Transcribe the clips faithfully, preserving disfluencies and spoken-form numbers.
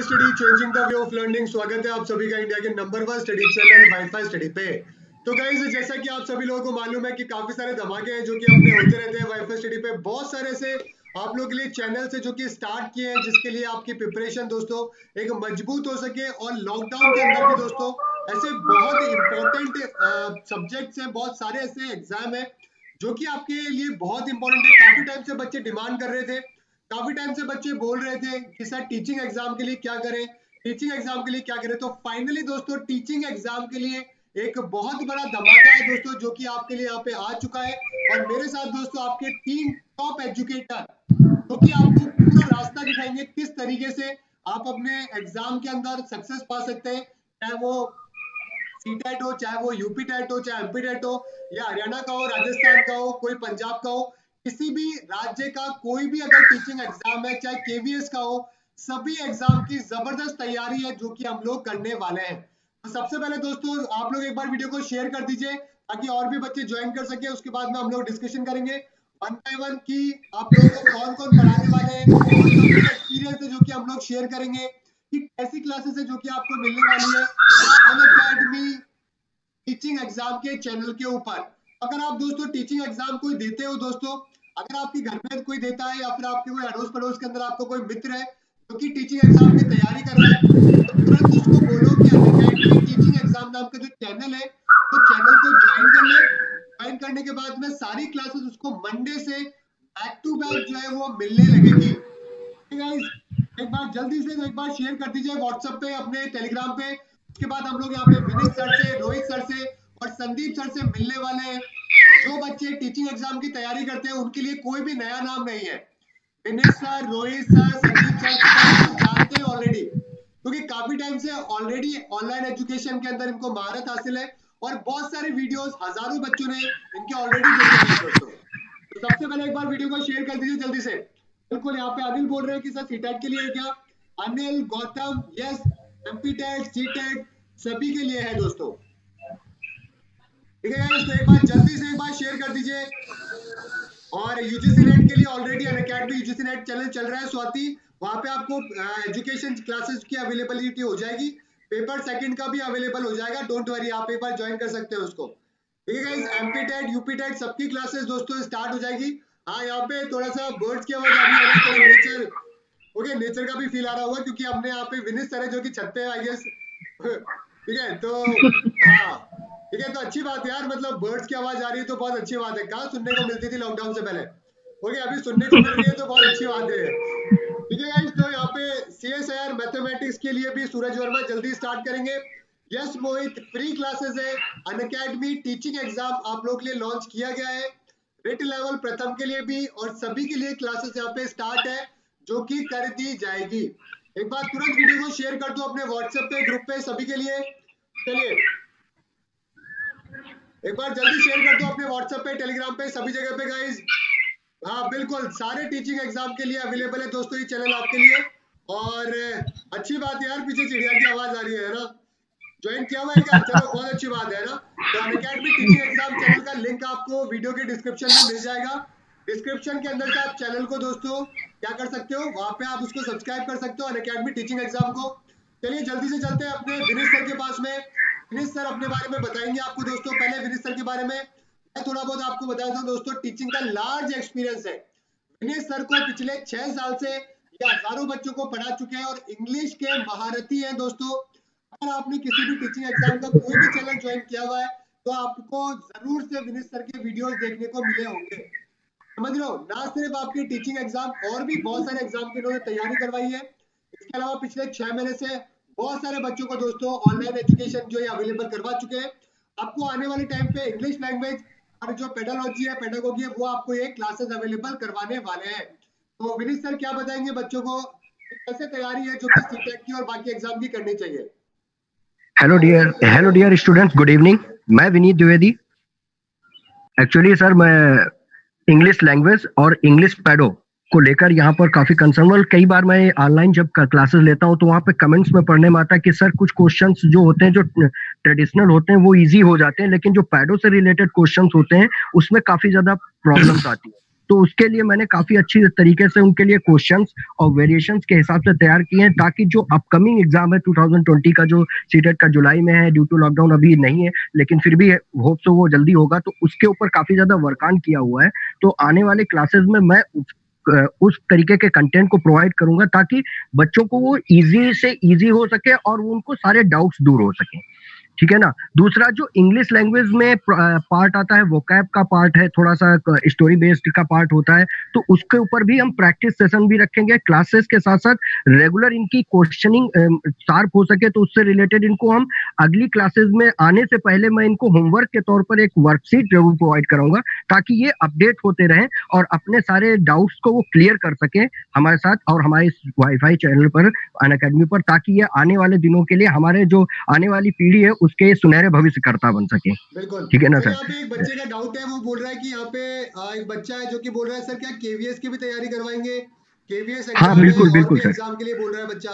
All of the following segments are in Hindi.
Study changing the way of learning. स्वागत है आप सभी का इंडिया के number one study channel WiFi study पे। तो गाइस, जैसा कि आप सभी लोगों को मालूम है कि काफी सारे धमाके हैं जो कि अपने होते रहते हैं वाईफाई स्टडी पे। बहुत सारे से आप लोगों के लिए चैनल से जो कि स्टार्ट किए हैं, जिसके लिए आपकी प्रिपरेशन दोस्तों एक मजबूत हो सके। और लॉकडाउन के अंदर भी दोस्तों ऐसे बहुत इंपॉर्टेंट सब्जेक्ट्स हैं, बहुत सारे ऐसे एग्जाम है जो कि आपके लिए बहुत इंपॉर्टेंट है। काफी टाइम से बच्चे डिमांड कर रहे थे, काफी टाइम से बच्चे बोल रहे थे कि सर टीचिंग एग्जाम के लिए क्या करें, टीचिंग एग्जाम के लिए क्या करें। तो फाइनली दोस्तों टीचिंग एग्जाम के लिए एक बहुत बड़ा धमाका है दोस्तों, जो कि आपके लिए यहाँ पे आ चुका है। और मेरे साथ दोस्तों आपके तीन टॉप एजुकेटर जो कि आपको पूरा रास्ता दिखाएंगे किस तरीके से आप अपने एग्जाम के अंदर सक्सेस पा सकते हैं, चाहे वो सीटेट हो, चाहे वो यूपी टेट हो, चाहे एमपी टेट हो, या हरियाणा का हो, राजस्थान का हो, कोई पंजाब का हो, किसी भी राज्य का कोई भी अगर टीचिंग एग्जाम है, चाहे केवीएस का हो, सभी एग्जाम की जबरदस्त तैयारी है जो कि हम लोग करने वाले हैं। तो सबसे पहले दोस्तों आप लोग एक बार वीडियो को शेयर कर दीजिए ताकि और भी बच्चे ज्वाइन कर सके। उसके बाद में हम लोग डिस्कशन करेंगे वन बाय वन की आप लोगों को कौन कौन पढ़ाने वाले हैं और सबके एक्सपीरियंस है जो कि हम लोग शेयर करेंगे कि कैसी क्लासेस है जो कि आपको मिलने वाली है अनअकैडमी टीचिंग एग्जाम के चैनल के ऊपर। अगर आप दोस्तों टीचिंग एग्जाम कोई देते हो दोस्तों, अगर आपके घर में कोई देता है या फिर आपके कोई अड़ोस पड़ोस के अंदर आपको कोई मित्र है जो कि टीचिंग एग्जाम की तैयारी कर रहा है, तो तुरंत उसको बोलो कि अनअकैडमी टीचिंग एग्जाम नाम का जो चैनल है तो चैनल को ज्वाइन कर ले। ज्वाइन करने के बाद में सारी क्लासेस उसको मंडे से बैक टू बैक जो है वो मिलने लगेगी। गाइस एक बार जल्दी से एक बार शेयर कर दीजिए व्हाट्सएप पे, अपने टेलीग्राम पे। उसके बाद हम लोग यहाँ पे विनीत सर से, रोहित सर से और संदीप सर से मिलने वाले हैं। जो बच्चे टीचिंग एग्जाम की तैयारी करते हैं उनके लिए कोई भी नया नाम नहीं है। Vineet sir, Rohit sir, Sandeep sir सब जानते हैं ऑलरेडी, क्योंकि काफी टाइम से ऑलरेडी ऑनलाइन एजुकेशन के अंदर इनको महारत हासिल है और बहुत सारे वीडियोस हजारों बच्चों ने इनके ऑलरेडी देखे हैं दोस्तों। तो सबसे पहले एक बार वीडियो को शेयर कर दीजिए जल्दी से। बिल्कुल, यहाँ पे अनिल बोल रहे हैं कि सर सीटेट के लिए है क्या? Anil, Gautam, yes, MP TET, CTET सभी के लिए है दोस्तों। ठीक है गाइस, तो एक बार जल्दी से एक बार शेयर कर दीजिए। और यूजीसी नेट के लिए already Unacademy UGC NET channel चल रहा है स्वाति, वहां पे आपको एजुकेशन क्लासेस की अवेलेबिलिटी हो जाएगी, पेपर सेकंड का भी अवेलेबल हो जाएगा। डोंट वरी, आप एक बार ज्वाइन कर सकते हो उसको। ठीक है guys, MP TET, UP TET सबकी क्लासेस दोस्तों स्टार्ट हो जाएगी। हाँ, यहाँ पे थोड़ा सा बर्ड्स की आवाज आ रही है, थोड़ा नेचर ओके नेचर का भी फील आ रहा होगा क्योंकि हमने यहाँ पे विनीत सर है जो कि छत पे आई गेस। ठीक है, तो हाँ ठीक है, तो अच्छी बात है यार, मतलब बर्ड्स की आवाज आ रही है तो बहुत अच्छी बात है। कहाँ सुनने को मिलती थी लॉकडाउन से पहले, ओके अभी सुनने को मिल रही है तो बहुत अच्छी बात है। ठीक है गाइस, तो यहाँ पे सीएसआईआर मैथमेटिक्स के लिए भी सूरज वर्मा जल्दी स्टार्ट करेंगे। यस मोहित, फ्री क्लासेस है, अनअकैडमी टीचिंग एग्जाम आप लोग के लिए लॉन्च किया गया है। रिट लेवल प्रथम के लिए भी और सभी के लिए क्लासेस यहाँ पे स्टार्ट है जो कि कर दी जाएगी। एक बार तुरंत वीडियो को शेयर कर दो अपने व्हाट्सएप पे, ग्रुप पे सभी के लिए। चलिए एक बार जल्दी शेयर कर दो अपने व्हाट्सएप पे, टेलीग्राम पे, सभी जगह पे गाइस। हाँ बिल्कुल, सारे टीचिंग एग्जाम के लिए अवेलेबल है दोस्तों ये चैनल आपके लिए। और अच्छी बात है यार, पीछे चिड़िया की आवाज आ रही है ना, ज्वाइन किया हुआ है क्या? चलो बहुत अच्छी बात है ना। तो अनअकैडमी टीचिंग एग्जाम चैनल का लिंक आपको वीडियो के डिस्क्रिप्शन में मिल जाएगा। डिस्क्रिप्शन के अंदर से आप चैनल को दोस्तों क्या कर सकते हो, वहां पे आप उसको सब्सक्राइब कर सकते हो अनअकैडमी टीचिंग एग्जाम को। चलिए जल्दी से चलते हैं अपने विनीत सर के पास में। विनीत सर अपने बारे में बताएंगे आपको दोस्तों। पहले विनीत सर के बारे में मैं थोड़ा बहुत आपको बताया था दोस्तों, टीचिंग का लार्ज एक्सपीरियंस है। विनीत सर को पिछले छह साल से ये हजारों बच्चों को पढ़ा चुके हैं और इंग्लिश के महारथी हैं दोस्तों। अगर आपने किसी भी टीचिंग एग्जाम का कोई भी चैनल ज्वाइन किया हुआ है तो आपको जरूर से विनीत सर के वीडियोस देखने को मिले होंगे। समझ लो, ना सिर्फ आपकी टीचिंग एग्जाम और भी बहुत सारे एग्जाम की इन्होंने तैयारी करवाई है। इसके अलावा पिछले छह महीने से बहुत सारे बच्चों को दोस्तों ऑनलाइन एजुकेशन जो है अवेलेबल करवा चुके हैं। आपको आने वाले टाइम पे इंग्लिश लैंग्वेज और जो पेडालॉजी है, पेडागोगी है, वो आपको ये क्लासेस अवेलेबल करवाने वाले हैं। तो विनीत सर क्या बताएंगे बच्चों को कैसे तैयारी है जो कि सीटेट की और बाकी एग्जाम की करनी चाहिए? Hello dear hello dear students, good evening. मैं विनीत द्विवेदी। एक्चुअली सर मैं इंग्लिश लैंग्वेज और इंग्लिश पैडो को लेकर यहाँ पर काफी कंसर्न। कई बार मैं ऑनलाइन जब क्लासेस लेता हूँ तो वहाँ पे कमेंट्स में पढ़ने में आता है कि सर कुछ क्वेश्चंस जो होते हैं जो ट्रेडिशनल होते हैं वो इजी हो जाते हैं, लेकिन जो पैडो से रिलेटेड क्वेश्चंस होते हैं उसमें काफी ज्यादा प्रॉब्लम्स आती है। तो उसके लिए मैंने काफी अच्छी तरीके से उनके लिए क्वेश्चंस और वेरिएशंस के हिसाब से तैयार किए हैं, ताकि जो अपकमिंग एग्जाम है टू थाउजेंड ट्वेंटी का, जो सीटेट का जुलाई में है, ड्यू टू लॉकडाउन अभी नहीं है, लेकिन फिर भी होप सो वो जल्दी होगा, तो उसके ऊपर काफी ज्यादा वर्क ऑन किया हुआ है। तो आने वाले क्लासेस में मैं उस तरीके के कंटेंट को प्रोवाइड करूंगा ताकि बच्चों को वो इजी से इजी हो सके और उनको सारे डाउट्स दूर हो सके, ठीक है ना। दूसरा जो इंग्लिश लैंग्वेज में पार्ट आता है, वोकैब का पार्ट है, थोड़ा सा स्टोरी बेस्ड का पार्ट होता है, तो उसके ऊपर भी हम प्रैक्टिस सेशन भी रखेंगे क्लासेस के साथ साथ। रेगुलर इनकी क्वेश्चनिंग शार्प हो सके तो उससे रिलेटेड इनको हम अगली क्लासेस में आने से पहले मैं इनको होमवर्क के तौर पर एक वर्कशीट जरूर प्रोवाइड कराऊंगा, ताकि ये अपडेट होते रहें और अपने सारे डाउट्स को वो क्लियर कर सके हमारे साथ और हमारे वाईफाई चैनल पर, अनअकैडमी पर, ताकि ये आने वाले दिनों के लिए हमारे जो आने वाली पीढ़ी है उसके सुनहरे भविष्य करता बन सके। बिल्कुल, ठीक है ना तो सर। यहाँ पे एक बच्चे का डाउट है, वो बोल रहा है कि यहाँ पे एक बच्चा है जो कि बोल रहा है सर क्या केवीएस की भी तैयारी करवाएंगे? केवीएस एग्जाम हाँ बिल्कुल बिल्कुल सर, एग्जाम के लिए बोल रहा है बच्चा,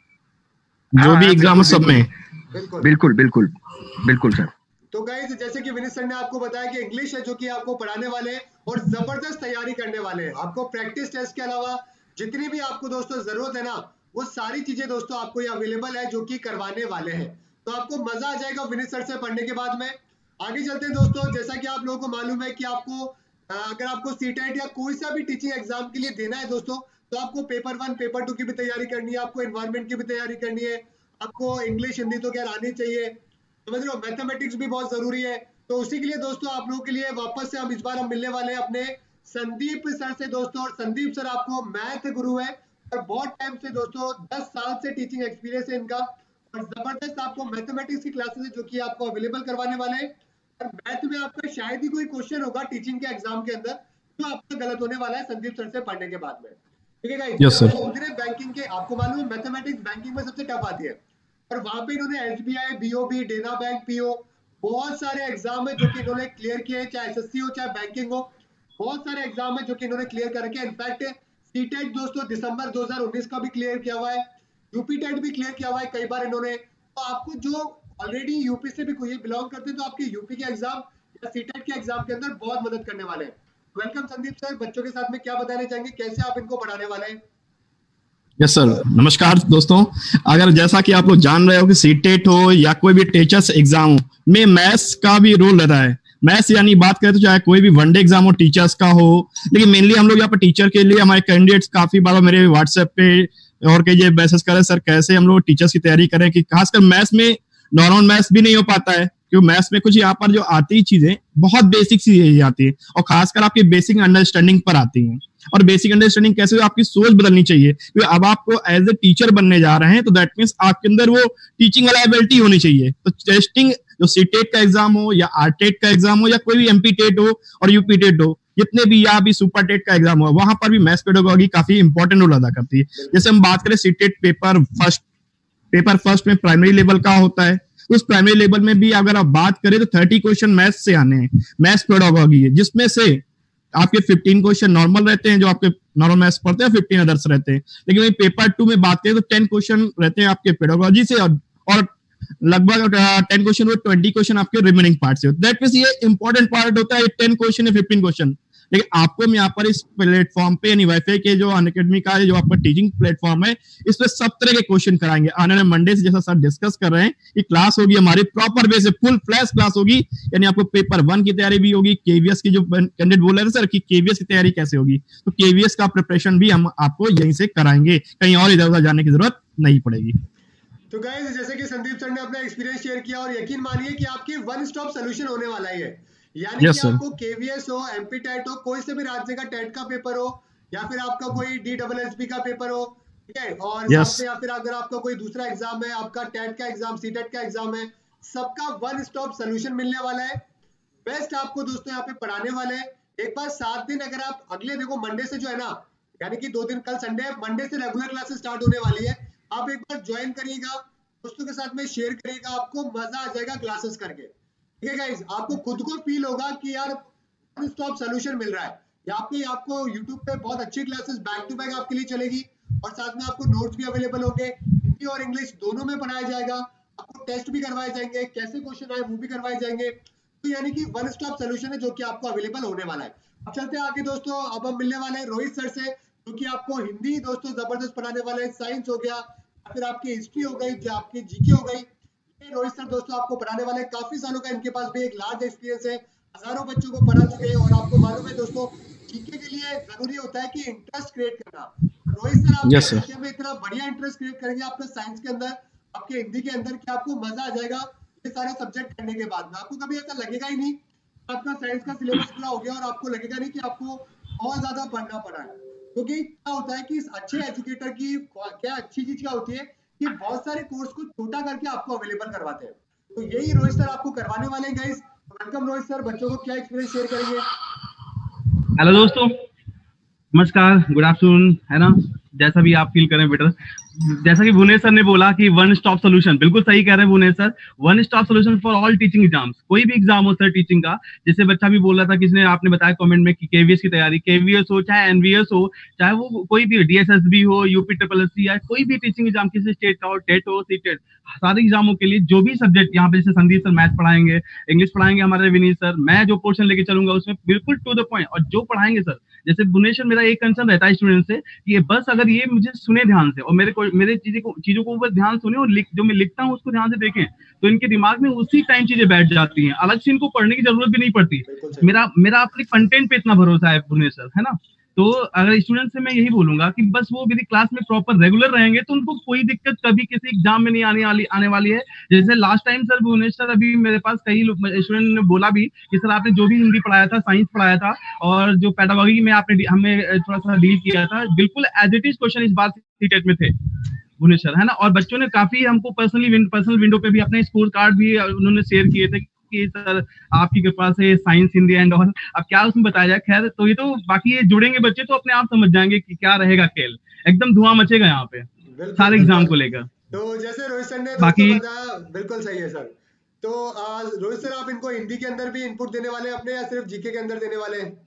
जो भी एग्जाम सब में। बिल्कुल बिल्कुल बिल्कुल बिल्कुल सर। तो गाइस जैसे कि विनीत सर ने आपको बताया कि इंग्लिश है जो कि आपको पढ़ाने वाले और जबरदस्त तैयारी करने वाले हैं। आपको प्रैक्टिस टेस्ट के अलावा जितनी भी आपको दोस्तों जरूरत है ना, वो सारी चीजें दोस्तों आपको ये अवेलेबल है जो कि करवाने वाले हैं। तो आपको मजा आ जाएगा विनीत सर से पढ़ने के बाद में। आगे चलते हैं दोस्तों, जैसा कि आप लोगों को मालूम है कि आपको अगर आपको सीटेट या कोई सा भी टीचिंग एग्जाम के लिए देना है दोस्तों, तो आपको पेपर वन पेपर टू की भी तैयारी करनी है, आपको एनवायरमेंट की भी तैयारी करनी है, आपको इंग्लिश हिंदी तो क्या आनी चाहिए, समझ लो, मैथमेटिक्स भी बहुत जरूरी है। तो उसी के लिए दोस्तों आप लोगों के लिए वापस से हम इस बार हम मिलने वाले हैं अपने संदीप सर से दोस्तों। और संदीप सर आपको मैथ गुरु है और बहुत टाइम से दोस्तों दस साल से टीचिंग एक्सपीरियंस है इनका, और जबरदस्त आपको मैथमेटिक्स की क्लासेस है जो कि आपको अवेलेबल करवाने वाले हैं। और मैथ में आपका शायद ही कोई क्वेश्चन होगा टीचिंग के एग्जाम के अंदर जो आपका गलत होने वाला है संदीप सर से पढ़ने के बाद में, ठीक है गाइस। Yes sir. बैंकिंग के आपको मालूम है मैथमेटिक्स बैंकिंग में सबसे टफ आती है, और वहां पे इन्होंने SBI, BOB, Dena Bank, PO, बहुत सारे एग्जाम है जो कि इन्होंने क्लियर किए, चाहे एसएससी हो चाहे बैंकिंग हो, बहुत सारे एग्जाम है जो कि इन्होंने क्लियर करके, इनफैक्ट सीटेट दोस्तों दिसंबर दो हज़ार उन्नीस का भी क्लियर किया हुआ है, यूपी टेट भी क्लियर किया हुआ है कई बार इन्होंने। तो आपको जो ऑलरेडी यूपी से भी कोई बिलोंग करते हैं तो आपके यूपी के एग्जाम या सीटेट के एग्जाम के अंदर बहुत मदद करने वाले हैं। वेलकम संदीप सर, बच्चों के साथ में क्या बताने चाहेंगे, कैसे आप इनको पढ़ाने वाले हैं? यस सर, नमस्कार दोस्तों। अगर जैसा कि आप लोग जान रहे हो कि सीटेट हो या कोई भी टीचर्स एग्जाम हो में मैथ्स का भी रोल रहता है। मैथ्स यानी बात करें तो चाहे कोई भी वनडे एग्जाम हो टीचर्स का हो, लेकिन मेनली हम लोग यहाँ पर टीचर के लिए हमारे कैंडिडेट्स काफी बार मेरे व्हाट्सएप पे और कई मैसेज करें सर कैसे हम लोग टीचर्स की तैयारी करें, कि खासकर मैथ्स में नॉर्मल मैथ्स भी नहीं हो पाता है, क्योंकि मैथ्स में कुछ यहाँ पर जो आती चीजें बहुत बेसिक चीजें आती है और खासकर आपकी बेसिक अंडरस्टैंडिंग पर आती है। और बेसिक अंडरस्टैंडिंग कैसे हो, आपकी सोच बदलनी चाहिए, क्योंकि अब आपको एज ए टीचर बनने जा रहे हैं तो दैट मीन्स आपके अंदर वो टीचिंग वाला एबिलिटी होनी चाहिए। तो टेस्टिंग जो सीटेट का एग्जाम हो या आरटेट का एग्जाम हो या कोई भी एमपी टेट हो और यूपी टेट हो, जितने भी या भी सुपर टेट का एग्जाम हो, वहां पर भी मैथ्स पेडागोजी काफी इंपॉर्टेंट रोल अदा करती है। जैसे हम बात करें CTET paper first, paper first में प्राइमरी लेवल का होता है, उस प्राइमरी लेवल में भी अगर आप बात करें तो थर्टी क्वेश्चन मैथ्स से आने हैं, मैथ्स पेडागोजी है, जिसमें से आपके फिफ्टीन क्वेश्चन नॉर्मल रहते हैं जो आपके नॉर्मल मैथ्स पढ़ते हैं, फिफ्टीन अदर्स रहते हैं। लेकिन वही पेपर टू में बात करें तो टेन क्वेश्चन रहते हैं आपके पेडागोजी से और, और लगभग टेन क्वेश्चन वो ट्वेंटी क्वेश्चन आपके रिमेनिंग पार्ट से। दैट मींस ये इंपॉर्टेंट पार्ट होता है टेन क्वेश्चन या फिफ्टीन क्वेश्चन। लेकिन आपको हम यहाँ पर इस प्लेटफॉर्म पे यानी वाईफाई के जो अनअकैडमी का जो आपका टीचिंग प्लेटफॉर्म है, इस पे सब तरह के क्वेश्चन कराएंगे। आने वाले मंडे से जैसा सर डिस्कस कर रहे हैं, ये क्लास होगी हमारी प्रॉपर वे से फुल फ्लैश क्लास होगी, यानी आपको पेपर वन की तैयारी भी होगी। केवीएस की जो कैंडिडेट बोल रहे थे सर कि केवीएस की तैयारी कैसे होगी, तो केवीएस का प्रिपरेशन भी हम आपको यहीं से कराएंगे, कहीं और इधर उधर जाने की जरूरत नहीं पड़ेगी। तो गाइस जैसे कि संदीप सर ने अपना एक्सपीरियंस शेयर किया और यकीन मानिए कि आपकी वन स्टॉप सॉल्यूशन होने वाला है, यानी yes, कि आपको केवीएस हो, एमपी टेट हो, कोई से भी राज्य का टेट का पेपर हो या फिर आपका कोई डी डबल एस पी का पेपर हो, ठीक है, और yes. या फिर अगर आपका कोई दूसरा एग्जाम है, आपका टेट का एग्जाम, सीटेट का एग्जाम है, सबका वन स्टॉप सोल्यूशन मिलने वाला है। बेस्ट आपको दोस्तों यहाँ पे पढ़ाने वाले हैं। एक बार सात दिन अगर आप अगले देखो मंडे से जो है ना, यानी कि दो दिन, कल संडे है, मंडे से रेगुलर क्लासेस स्टार्ट होने वाली है। आप एक बार ज्वाइन करिएगा, दोस्तों के साथ में शेयर करिएगा, आपको मजा आ जाएगा क्लासेस करके, ठीक है गाइस। आपको खुद को फील होगा कि यार वन स्टॉप सोल्यूशन मिल रहा है। यहाँ पे आपको YouTube पे बहुत अच्छी क्लासेस बैक टू बैक आपके लिए चलेगी और साथ में आपको नोट्स भी अवेलेबल होंगे, हिंदी और इंग्लिश दोनों में पढ़ाया जाएगा, आपको टेस्ट भी करवाए जाएंगे, कैसे क्वेश्चन आए वो भी करवाए जाएंगे। तो यानी कि वन स्टॉप सोल्यूशन है जो कि आपको अवेलेबल होने वाला है। अब चलते हैं आगे दोस्तों, अब हम मिलने वाले हैं रोहित सर से, क्योंकि आपको हिंदी दोस्तों जबरदस्त पढ़ाने वाले हैं, साइंस हो गया, फिर आपकी हिस्ट्री हो गई, जो आपकी जीके हो गई, ये रोहित सर दोस्तों आपको पढ़ाने वाले हैं। काफी सालों का इनके पास भी एक लार्ज एक्सपीरियंस है, हजारों बच्चों को पढ़ा चुके हैं, और आपको मालूम है दोस्तों जीके के लिए जरूरी होता है कि इंटरेस्ट क्रिएट करना। रोहित सर आपके यस सर। जीके में इतना बढ़िया इंटरेस्ट क्रिएट करेंगे आपके साइंस के अंदर, आपके हिंदी के अंदर, कि आपको मजा आ जाएगा ये सारे सब्जेक्ट करने के बाद में। आपको कभी ऐसा लगेगा ही नहीं आपका साइंस का सिलेबस पूरा हो गया और आपको लगेगा नहीं कि आपको बहुत ज्यादा पढ़ना पड़ा है। क्योंकि क्या होता है कि इस अच्छे एजुकेटर की क्या अच्छी चीज क्या होती है कि बहुत सारे कोर्स को छोटा करके आपको अवेलेबल करवाते हैं, तो यही रोहित सर आपको करवाने वाले हैं गाइस। वेलकम रोहित सर, बच्चों को क्या एक्सपीरियंस शेयर करेंगे? हेलो दोस्तों, नमस्कार, गुड आफ्टरनून, है ना, जैसा भी आप फील करें बेटर। जैसा कि भुवनेश सर ने बोला कि वन स्टॉप सोल्यूशन, बिल्कुल सही कह रहे हैं Bhuvanesh sir, one stop solution for all teaching exams. कोई भी एग्जाम हो सर टीचिंग का, जैसे बच्चा भी बोल रहा था, किसने आपने बताया कमेंट में कि केवीएस की तैयारी, केवीएस हो चाहे एनवीएस हो, चाहे वो कोई भी डीएसएसबी हो, यूपी ट्रिपल एससी, या कोई भी टीचिंग एग्जाम किसी स्टेट का हो, टेट हो, सीटेट, सारे एग्जामों के लिए जो भी सब्जेक्ट यहाँ पे, जैसे संदीप सर मैथ पढ़ाएंगे, इंग्लिश पढ़ाएंगे हमारे विनीत सर, मैं जो पोर्शन लेके चलूंगा उसमें बिल्कुल टू द पॉइंट, और जो पढ़ाएंगे सर, जैसे भुवनेश्वर, मेरा एक कंसर्न रहता है स्टूडेंट से कि ये बस अगर ये मुझे सुने ध्यान से और मेरे को मेरे चीजें को चीजों को ऊपर ध्यान सुने और लिख, जो मैं लिखता हूँ उसको ध्यान से देखें, तो इनके दिमाग में उसी टाइम चीजें बैठ जाती हैं, अलग से इनको पढ़ने की जरूरत भी नहीं पड़ती। मेरा मेरा अपने कंटेंट पे इतना भरोसा है भुवनेश्वर, है ना। तो अगर स्टूडेंट से मैं यही बोलूंगा कि बस वो मेरी क्लास में प्रॉपर रेगुलर रहेंगे तो उनको कोई दिक्कत कभी किसी एग्जाम में नहीं आने वाली आने वाली है। जैसे लास्ट टाइम सर भुवनेश्वर, अभी मेरे पास कई स्टूडेंट ने बोला भी कि सर आपने जो भी हिंदी पढ़ाया था, साइंस पढ़ाया था, और जो पेडागोगी में आपने हमें थोड़ा सा डील किया था, बिल्कुल एज इट इज क्वेश्चन इस बार सीटेट में थे भुवनेश्वर, है ना। और बच्चों ने काफी हमको पर्सनली पर्सनल विंडो पे भी अपने स्कोर कार्ड भी उन्होंने शेयर किए थे कि सर आपकी कृपा से साइंस, हिंदी एंड ऑल। अब क्या उसमें बताया जाए, खैर, तो ये तो बाकी ये जुड़ेंगे बच्चे तो अपने आप समझ जाएंगे कि क्या रहेगा खेल, एकदम धुआं मचेगा यहाँ पे सारे एग्जाम को लेकर। तो जैसे रोहित सर ने बाकी बताया, बिल्कुल सही है सर। तो रोहित सर, आप इनको हिंदी के अंदर भी इनपुट देने वाले हैं अपने, या सिर्फ जीके के अंदर देने वाले हैं?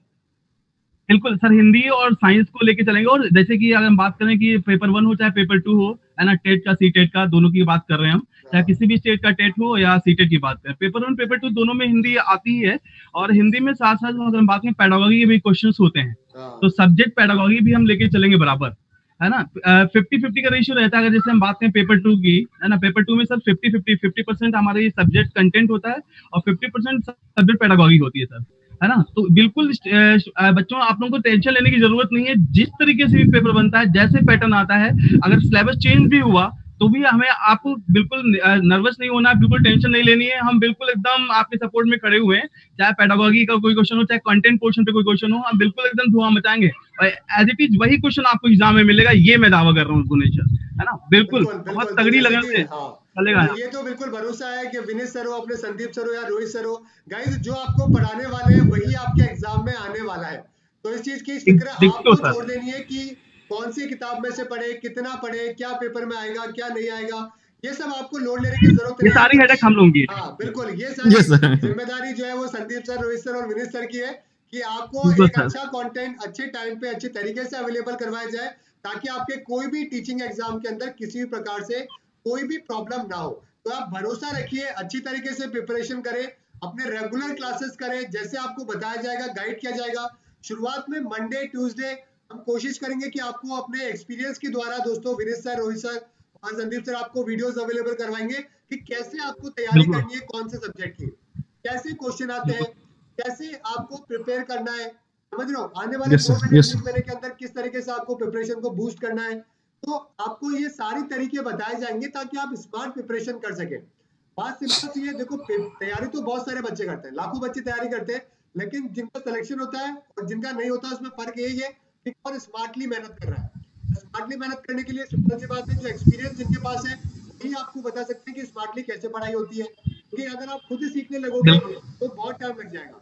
बिल्कुल सर, हिंदी और साइंस को लेके चलेंगे। और जैसे कि अगर हम बात करें कि पेपर वन हो चाहे पेपर टू हो, है ना, टेट का, सी टेट का, दोनों की बात कर रहे हैं हम, चाहे किसी भी स्टेट का टेट हो या सी टेट की बात करें, पेपर वन पेपर टू दोनों में हिंदी आती ही है। और हिंदी में साथ साथ अगर हम बात करें पेडागोगी के भी क्वेश्चंस होते हैं, तो सब्जेक्ट पेडागोगी भी हम लेके चलेंगे बराबर, है ना। फिफ्टी फिफ्टी का रेशियो रहता है। अगर जैसे हम बात करें पेपर टू की, है ना, पेपर टू में sir fifty fifty fifty percent हमारे सब्जेक्ट कंटेंट होता है और फिफ्टी परसेंट सब्जेक्ट पेडागोगी होती है सर, है ना। तो बिल्कुल बच्चों, आप लोगों को टेंशन लेने की जरूरत नहीं है। जिस तरीके से भी पेपर बनता है, जैसे पैटर्न आता है, अगर सिलेबस चेंज भी हुआ तो भी हमें आपको बिल्कुल नर्वस नहीं होना है, बिल्कुल टेंशन नहीं लेनी है। हम बिल्कुल एकदम आपके सपोर्ट में खड़े हुए हैं, चाहे पेडागोगी का कोई क्वेश्चन हो, चाहे कंटेंट पोर्शन पे कोई क्वेश्चन हो, हम बिल्कुल एकदम धुआं मचाएंगे और एज इट इज वही क्वेश्चन आपको एग्जाम में मिलेगा, ये मैं दावा कर रहा हूँ भुवनेश्वर, है ना। बिल्कुल बहुत तगड़ी लगन से चलेगा। ये तो बिल्कुल भरोसा है कि विनीत सर हो, अपने संदीप सर हो या रोहित सर हो, गाइस जो आपको पढ़ाने वाले हैं वही आपके एग्जाम में आने वाला है। तो इस चीज की फिक्र आपको छोड़ देनी है कि कौन सी किताब में से पढ़े, कितना पढ़े, क्या पेपर में आएगा, क्या नहीं आएगा, ये सब आपको लोड लेने की जरूरत नहीं है। सारी हेडेक हम लोग, हाँ बिल्कुल, ये सारी जिम्मेदारी जो है वो संदीप सर, रोहित सर और विनीत सर की है कि आपको एक अच्छा कंटेंट अच्छे टाइम पे अच्छे तरीके से अवेलेबल करवाया जाए, ताकि आपके कोई भी टीचिंग एग्जाम के अंदर किसी भी प्रकार से कोई भी प्रॉब्लम ना हो। तो आप भरोसा रखिए, अच्छी तरीके से प्रिपरेशन करें, अपने रेगुलर क्लासेस करें, जैसे आपको बताया जाएगा, गाइड किया जाएगा। शुरुआत में मंडे ट्यूसडे हम कोशिश करेंगे कि आपको अपने एक्सपीरियंस के द्वारा दोस्तों, विनीत सर, रोहित सर और संदीप सर आपको वीडियोस अवेलेबल करवाएंगे कि कैसे आपको तैयारी करनी है, कौन से सब्जेक्ट की, कैसे क्वेश्चन आते हैं, कैसे आपको प्रिपेयर करना है, समझ रहे हो, आने वाले दो महीने तीन महीने के अंदर किस तरीके से आपको प्रिपरेशन को बूस्ट करना है। तो आपको ये सारे तरीके बताए जाएंगे ताकि आप स्मार्ट प्रिपरेशन कर सकें। बात सिंपल सी है, देखो तैयारी तो बहुत सारे बच्चे करते हैं, लाखों बच्चे तैयारी करते हैं, लेकिन जिनका सिलेक्शन होता है और जिनका नहीं होता है, उसमें फर्क यही है कि कौन स्मार्टली मेहनत कर रहा है। स्मार्टली मेहनत करने के लिए सिंपल सी बात है, जो एक्सपीरियंस जिनके पास है वही आपको बता सकते हैं कि स्मार्टली कैसे पढ़ाई होती है, क्योंकि अगर आप खुद ही सीखने लगोगे तो बहुत टाइम लग जाएगा,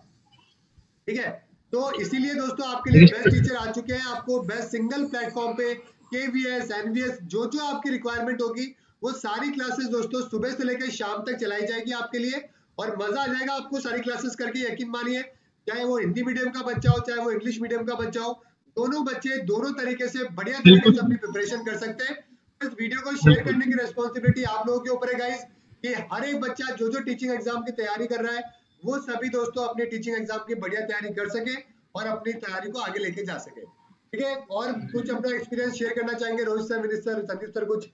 ठीक है। तो इसीलिए दोस्तों आपके लिए बेस्ट टीचर आ चुके हैं, आपको बेस्ट सिंगल प्लेटफॉर्म पे केवीएस, एनवीएस, जो जो आपकी रिक्वायरमेंट होगी वो सारी क्लासेस दोस्तों सुबह से लेकर शाम तक चलाई जाएगी आपके लिए, और मजा आ जाएगा आपको सारी क्लासेस करके। यकीन मानिए, चाहे वो हिंदी मीडियम का बच्चा हो, चाहे वो इंग्लिश मीडियम का बच्चा हो, दोनों बच्चे दोनों तरीके से बढ़िया तरीके से अपनी प्रिपरेशन कर सकते हैं। इस वीडियो को शेयर करने की रिस्पॉन्सिबिलिटी आप लोगों के ऊपर है गाइस, कि हर एक बच्चा जो जो टीचिंग एग्जाम की तैयारी कर रहा है वो सभी दोस्तों अपने टीचिंग एग्जाम की बढ़िया तैयारी कर सके और अपनी तैयारी को आगे लेके जा सके। ठीक है, और कुछ अपना एक्सपीरियंस शेयर करना चाहेंगे Rohit sir, Vineet sir, Sandeep sir कुछ?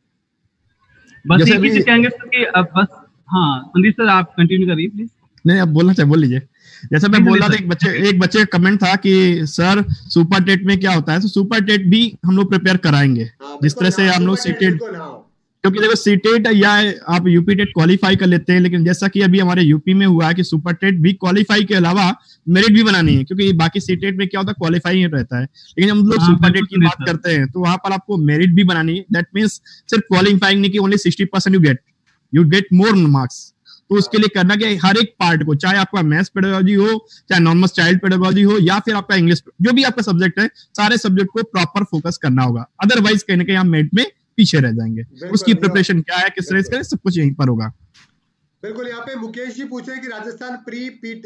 बस एक ही चीज कहेंगे सर कि अब बस, हाँ संदीप सर आप कंटिन्यू करिए प्लीज। नहीं, अब बोलना चाहिए, बोल लीजिए। जैसा मैं बोल रहा था, एक बच्चे एक बच्चे का कमेंट था कि सर सुपर टेट में क्या होता है, तो सुपर टेट भी हम लोग प्रिपेयर कराएंगे। हाँ, जिस तरह से हम लोग सीटेट, क्योंकि देखो सीटेट या आप यूपी टेट क्वालिफाई कर लेते हैं, लेकिन जैसा कि अभी हमारे यूपी में हुआ है कि सुपर टेट भी क्वालिफाई के अलावा मेरिट भी बनानी है, क्योंकि बाकी सीटेट में क्या होता है क्वालिफाई रहता है, लेकिन हम लोग सुपर टेट की बात करते हैं तो वहां पर आपको मेरिट भी बनानी है। दैट मीन्स सिर्फ क्वालिफाइंग नहीं कि only sixty percent you get, you get more marks. तो उसके लिए करना क्या, हर एक पार्ट को, चाहे आपका मैथ्स पेडागोजी हो, चाहे नॉर्मल चाइल्ड पेडागोजी हो, या फिर आपका इंग्लिश, जो भी आपका सब्जेक्ट है, सारे सब्जेक्ट को प्रॉपर फोकस करना होगा। अदरवाइज कहीं ना कहीं हम मेरिट में पीछे रह जाएंगे। उसकी प्रिपरेशन क्या है, किस तरह से करें, सब कुछ यहीं पर होगा। बिल्कुल। यहाँ पे मुकेश जी पूछ रहे हैं कि राजस्थान प्री पी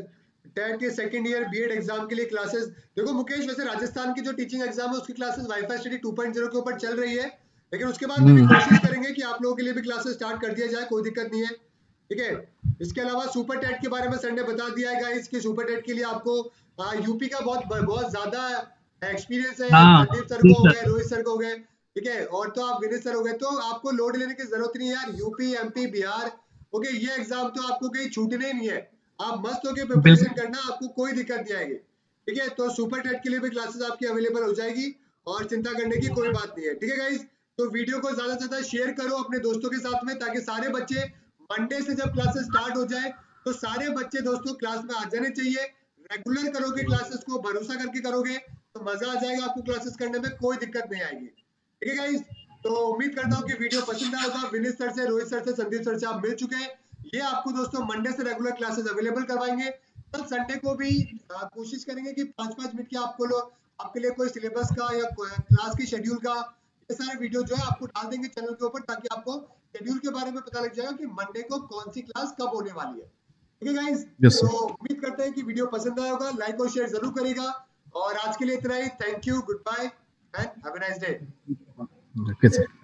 टेट के सेकंड ईयर बीएड एग्जाम के लिए क्लासेस। देखो मुकेश, वैसे राजस्थान की जो टीचिंग एग्जाम है उसकी classes wifi study two point zero के ऊपर चल रही है, लेकिन उसके बाद भी कोशिश करेंगे कि आप लोगों के लिए भी क्लासेस स्टार्ट कर दिया जाए, कोई दिक्कत नहीं है। ठीक है, इसके अलावा सुपर टेट के बारे में सर ने बता दिया है गाइस कि सुपर टेट के लिए आपको यूपी का बहुत बहुत ज्यादा एक्सपीरियंस है। संदीप सर को हो गए, रोहित सर को हो गए, ठीक है, और तो आप विनीत सर हो गए, तो आपको लोड लेने की जरूरत नहीं है यार। यूपी, एमपी, बिहार, ओके, ये एग्जाम तो आपको कहीं छूटने नहीं है, आप मस्त होकर प्रिपरेशन करना, आपको कोई दिक्कत नहीं आएगी। ठीक है, तो सुपर टेट के लिए भी क्लासेस आपकी अवेलेबल हो जाएगी और चिंता करने की कोई बात नहीं है। ठीक है गाइस, तो वीडियो को ज्यादा से ज्यादा शेयर करो अपने दोस्तों के साथ में, ताकि सारे बच्चे मंडे से जब क्लासेस स्टार्ट हो जाए तो सारे बच्चे दोस्तों क्लास में आ जाने चाहिए। रेगुलर करोगे क्लासेस को, भरोसा करके करोगे तो मजा आ जाएगा आपको क्लासेस करने में, कोई दिक्कत नहीं आएगी। ठीक है गाइस, तो उम्मीद करता हूँ कि वीडियो पसंद आया होगा। विनीत सर से, रोहित सर से, संदीप सर से आप मिल चुके हैं, ये आपको दोस्तों मंडे से रेगुलर क्लासेस अवेलेबल करवाएंगे। कल संडे को भी आ, कोशिश करेंगे कि पांच पांच मिनट के आपको लोग आपके लिए कोई सिलेबस का या क्लास की शेड्यूल का ये सारे वीडियो जो है आपको डाल देंगे चैनल के ऊपर, ताकि आपको शेड्यूल के बारे में पता लग जाएगा कि मंडे को कौन सी क्लास कब होने वाली है। ठीक है गाइस, तो उम्मीद करते हैं कि वीडियो पसंद आया होगा, लाइक और शेयर जरूर करेगा, और आज के लिए इतना ही। Thank you, good bye and have a nice day.